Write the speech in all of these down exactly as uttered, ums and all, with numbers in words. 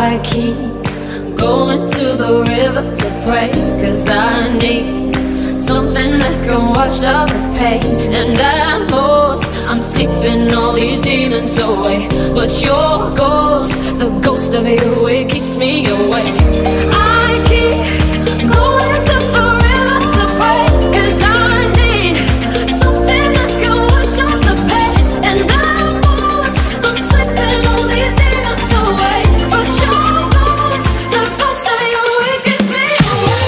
I keep going to the river to pray, 'cause I need something that can wash out the pain. And at most, I'm sleeping all these demons away, but your ghost, the ghost of you, it keeps me awake. I keep going to the river to pray, 'cause I need something that can wash out the pain. And at most, I'm sleeping all these demons away, but your ghost, the ghost of you, it keeps me awake.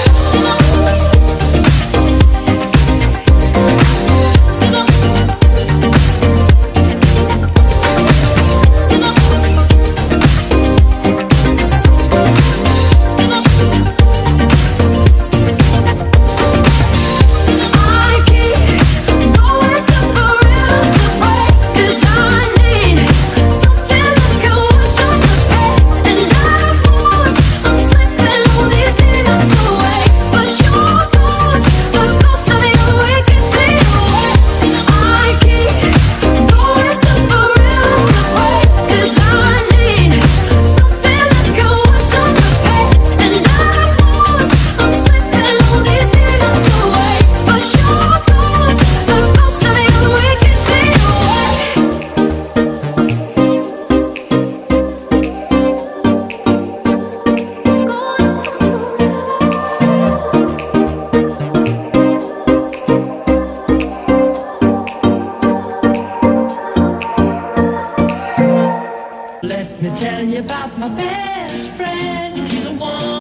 Let me tell you about my best friend. He's a one.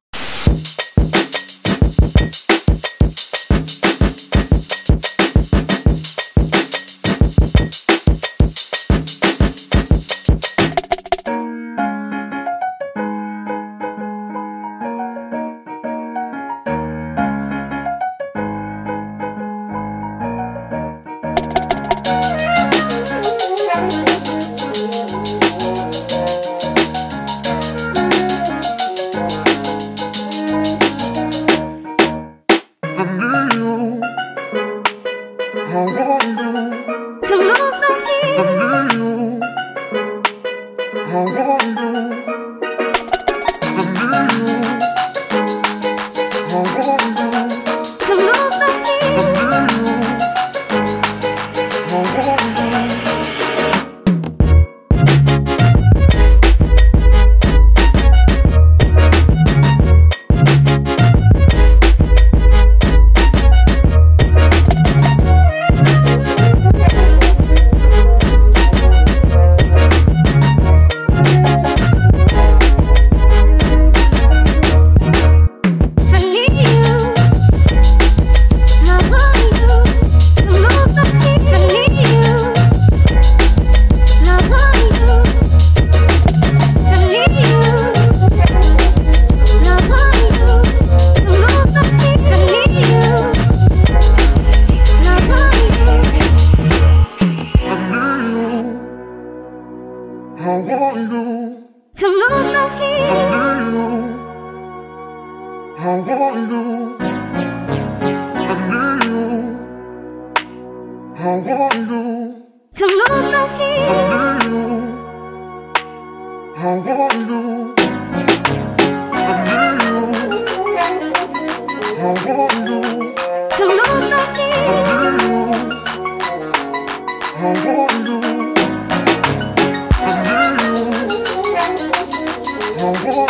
How